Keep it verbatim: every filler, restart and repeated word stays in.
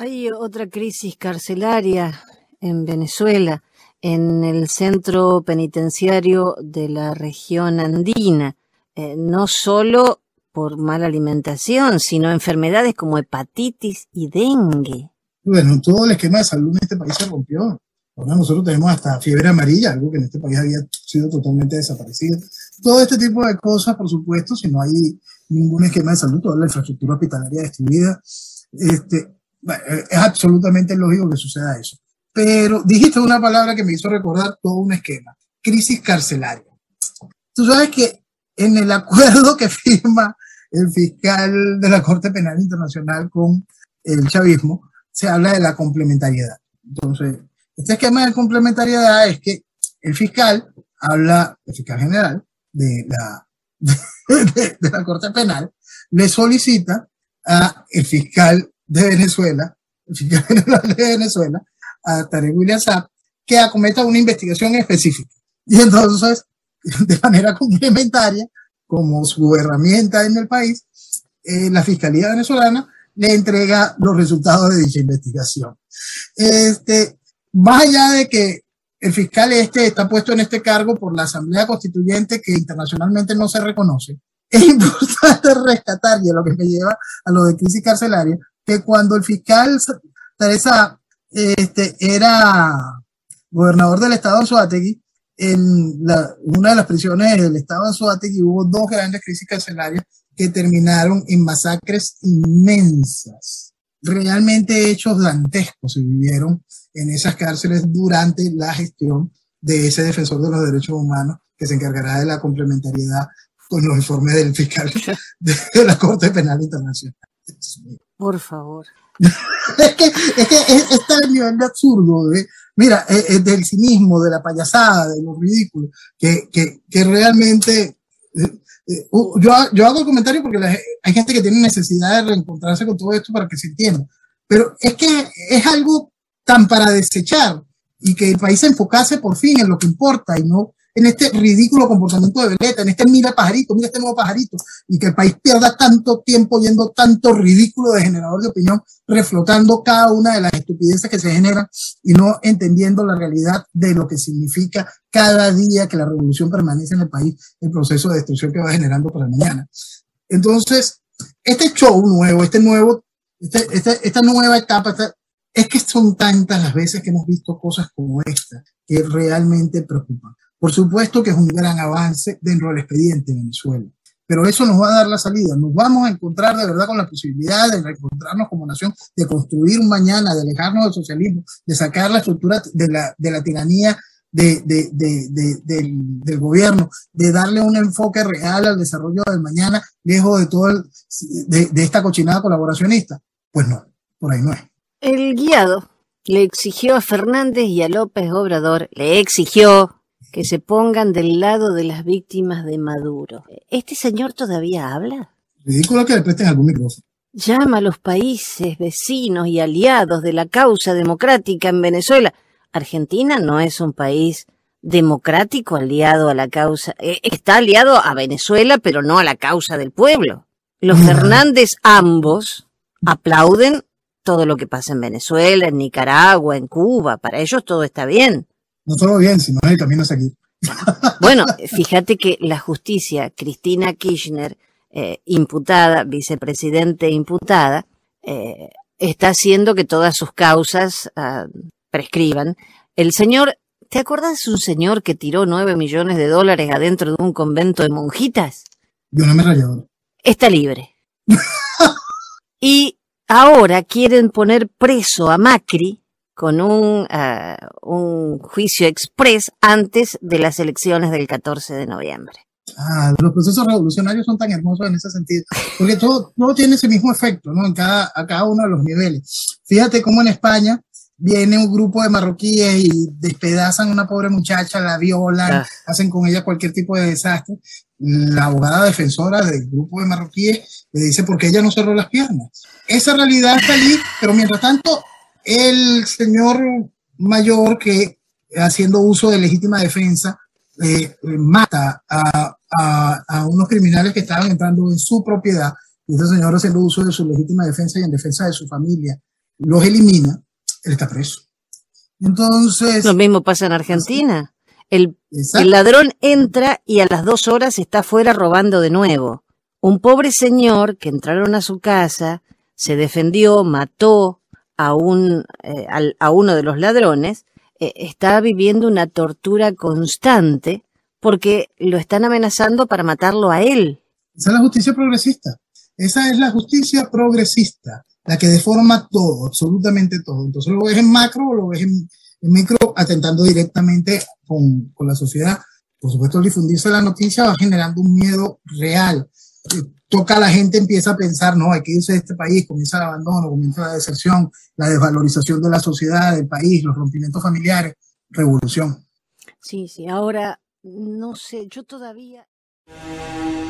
Hay otra crisis carcelaria en Venezuela, en el centro penitenciario de la región andina, eh, no solo por mala alimentación, sino enfermedades como hepatitis y dengue. Bueno, todo el esquema de salud en este país se rompió. Ahora nosotros tenemos hasta fiebre amarilla, algo que en este país había sido totalmente desaparecido. Todo este tipo de cosas, por supuesto, si no hay ningún esquema de salud, toda la infraestructura hospitalaria destruida, este, bueno, es absolutamente lógico que suceda eso. Pero dijiste una palabra que me hizo recordar todo un esquema: crisis carcelaria. Tú sabes que en el acuerdo que firma el fiscal de la Corte Penal Internacional con el chavismo, se habla de la complementariedad. Entonces, este esquema de complementariedad es que el fiscal habla, el fiscal general de la, de, de la Corte Penal, le solicita a el fiscal de Venezuela, el fiscal general de Venezuela, a Tarek William Saab, que acometa una investigación específica. Y entonces, de manera complementaria, como su herramienta en el país, eh, la Fiscalía venezolana le entrega los resultados de dicha investigación. Este, más allá de que el fiscal este está puesto en este cargo por la Asamblea Constituyente, que internacionalmente no se reconoce, es importante rescatar, y es lo que me lleva a lo de crisis carcelaria, que cuando el fiscal Teresa este, era gobernador del estado de Anzoátegui, en la, una de las prisiones del estado de Anzoátegui hubo dos grandes crisis carcelarias que terminaron en masacres inmensas. Realmente hechos dantescos se vivieron en esas cárceles durante la gestión de ese defensor de los derechos humanos que se encargará de la complementariedad con los informes del fiscal de la Corte Penal Internacional. Por favor. Es que, es que es, está el nivel de absurdo, de, mira, es, es del cinismo, de la payasada, de lo ridículo, que, que, que realmente... Eh, eh, yo, yo hago el comentario porque la, hay gente que tiene necesidad de reencontrarse con todo esto para que se entienda, pero es que es algo tan para desechar, y que el país se enfocase por fin en lo que importa y no en este ridículo comportamiento de veleta, en este mira pajarito, mira este nuevo pajarito, y que el país pierda tanto tiempo yendo tanto ridículo de generador de opinión, reflotando cada una de las estupideces que se generan y no entendiendo la realidad de lo que significa cada día que la revolución permanece en el país, el proceso de destrucción que va generando para mañana. Entonces, este show nuevo, este nuevo, este, este, esta nueva etapa, esta, es que son tantas las veces que hemos visto cosas como esta que realmente preocupan. Por supuesto que es un gran avance dentro del expediente de Venezuela, pero eso nos va a dar la salida. Nos vamos a encontrar de verdad con la posibilidad de reencontrarnos como nación, de construir un mañana, de alejarnos del socialismo, de sacar la estructura de la, de la tiranía de, de, de, de, del, del gobierno, de darle un enfoque real al desarrollo del mañana, lejos de todo el, de, de esta cochinada colaboracionista. Pues no, por ahí no es. El guiado le exigió a Fernández y a López Obrador, le exigió que se pongan del lado de las víctimas de Maduro. ¿Este señor todavía habla? Ridículo que le presten algún micrófono. Llama a los países vecinos y aliados de la causa democrática en Venezuela. Argentina no es un país democrático aliado a la causa. Está aliado a Venezuela, pero no a la causa del pueblo. Los Fernández ambos aplauden todo lo que pasa en Venezuela, en Nicaragua, en Cuba. Para ellos todo está bien. No solo bien, sino el camino a seguir. Bueno, fíjate que la justicia, Cristina Kirchner, eh, imputada, vicepresidente imputada, eh, está haciendo que todas sus causas uh, prescriban. El señor, ¿te acordás de un señor que tiró nueve millones de dólares adentro de un convento de monjitas? De una ametralladora. Está libre. Y ahora quieren poner preso a Macri con un, uh, un juicio express antes de las elecciones del catorce de noviembre. Ah, los procesos revolucionarios son tan hermosos en ese sentido, porque todo, todo tiene ese mismo efecto, ¿no? En cada, a cada uno de los niveles. Fíjate cómo en España viene un grupo de marroquíes y despedazan a una pobre muchacha, la violan, ah. hacen con ella cualquier tipo de desastre. La abogada defensora del grupo de marroquíes le dice por qué ella no cerró las piernas. Esa realidad está allí, pero mientras tanto el señor mayor que, haciendo uso de legítima defensa, eh, mata a, a, a unos criminales que estaban entrando en su propiedad, y ese señor haciendo uso de su legítima defensa y en defensa de su familia, los elimina, él está preso. Entonces... Lo mismo pasa en Argentina. El, Exacto. el ladrón entra y a las dos horas está afuera robando de nuevo. Un pobre señor que entraron a su casa, se defendió, mató a, un, eh, a, a uno de los ladrones, eh, está viviendo una tortura constante porque lo están amenazando para matarlo a él. Esa es la justicia progresista. Esa es la justicia progresista, la que deforma todo, absolutamente todo. Entonces lo ves en macro o lo ves en, en micro, atentando directamente con, con la sociedad. Por supuesto, al difundirse la noticia va generando un miedo real. Eh, toca a la gente, empieza a pensar, no, hay que irse de este país, comienza el abandono, comienza la deserción, la desvalorización de la sociedad, del país, los rompimientos familiares, revolución. Sí, sí, ahora, no sé, yo todavía...